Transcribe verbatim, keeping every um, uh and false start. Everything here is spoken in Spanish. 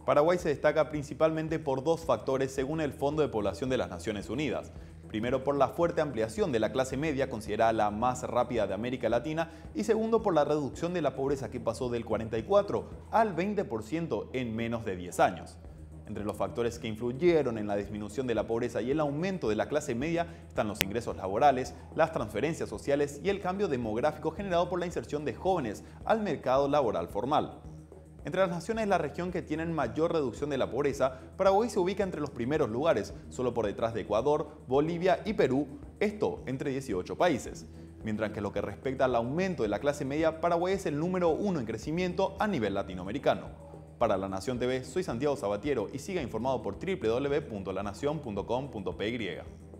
Paraguay se destaca principalmente por dos factores según el Fondo de Población de las Naciones Unidas. Primero, por la fuerte ampliación de la clase media, considerada la más rápida de América Latina, y segundo, por la reducción de la pobreza que pasó del cuarenta y cuatro al veinte por ciento en menos de diez años. Entre los factores que influyeron en la disminución de la pobreza y el aumento de la clase media están los ingresos laborales, las transferencias sociales y el cambio demográfico generado por la inserción de jóvenes al mercado laboral formal. Entre las naciones de la región que tienen mayor reducción de la pobreza, Paraguay se ubica entre los primeros lugares, solo por detrás de Ecuador, Bolivia y Perú, esto entre dieciocho países. Mientras que en lo que respecta al aumento de la clase media, Paraguay es el número uno en crecimiento a nivel latinoamericano. Para La Nación T V, soy Santiago Sabatiero y siga informado por doble u doble u doble u punto la nación punto com punto p y.